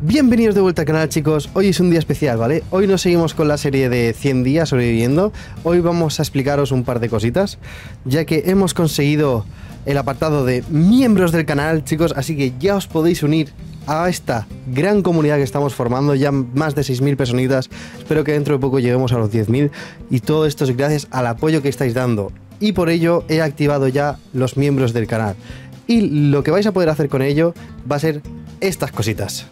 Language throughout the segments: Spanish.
Bienvenidos de vuelta al canal, chicos. Hoy es un día especial, ¿vale? Hoy no seguimos con la serie de 100 días sobreviviendo. Hoy vamos a explicaros un par de cositas, ya que hemos conseguido el apartado de miembros del canal, chicos, así que ya os podéis unir a esta gran comunidad que estamos formando, ya más de 6.000 personitas. Espero que dentro de poco lleguemos a los 10.000 y todo esto es gracias al apoyo que estáis dando, y por ello he activado ya los miembros del canal, y lo que vais a poder hacer con ello va a ser estas cositas.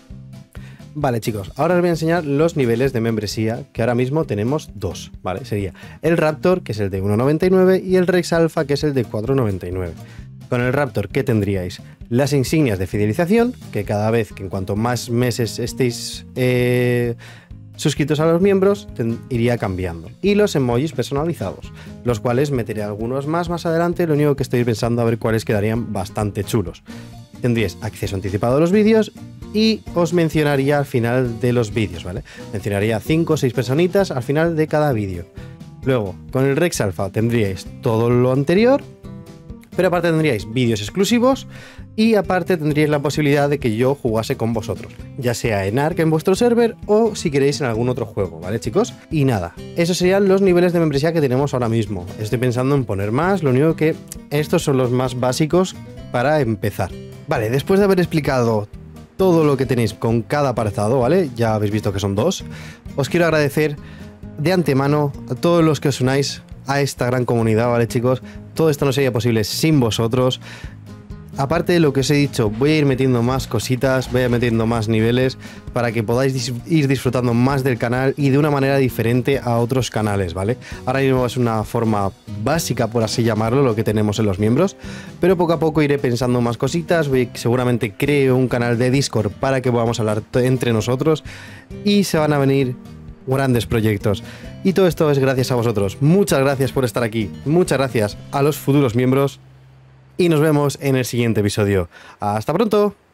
Vale, chicos, ahora os voy a enseñar los niveles de membresía, que ahora mismo tenemos dos, ¿vale? Sería el Raptor, que es el de 1,99, y el Rex Alpha, que es el de 4,99. Con el Raptor, ¿qué tendríais? Las insignias de fidelización, que cada vez, que en cuanto más meses estéis suscritos a los miembros, iría cambiando. Y los emojis personalizados, los cuales meteré algunos más adelante, lo único que estoy pensando a ver cuáles quedarían bastante chulos. Tendríais acceso anticipado a los vídeos y os mencionaría al final de los vídeos, ¿vale? Mencionaría 5 o 6 personitas al final de cada vídeo. Luego, con el Rex Alpha tendríais todo lo anterior, pero aparte tendríais vídeos exclusivos y aparte tendríais la posibilidad de que yo jugase con vosotros, ya sea en Ark en vuestro server o si queréis en algún otro juego, ¿vale, chicos? Y nada, esos serían los niveles de membresía que tenemos ahora mismo. Estoy pensando en poner más, lo único que estos son los más básicos para empezar. Vale, después de haber explicado todo lo que tenéis con cada apartado, ¿vale? Ya habéis visto que son dos. Os quiero agradecer de antemano a todos los que os unáis a esta gran comunidad, ¿vale, chicos? Todo esto no sería posible sin vosotros. Aparte de lo que os he dicho, voy a ir metiendo más cositas, voy a ir metiendo más niveles para que podáis ir disfrutando más del canal y de una manera diferente a otros canales, ¿vale? Ahora mismo es una forma básica, por así llamarlo, lo que tenemos en los miembros, pero poco a poco iré pensando más cositas. Seguramente creo un canal de Discord para que podamos hablar entre nosotros y se van a venir grandes proyectos. Y todo esto es gracias a vosotros. Muchas gracias por estar aquí. Muchas gracias a los futuros miembros. Y nos vemos en el siguiente episodio. ¡Hasta pronto!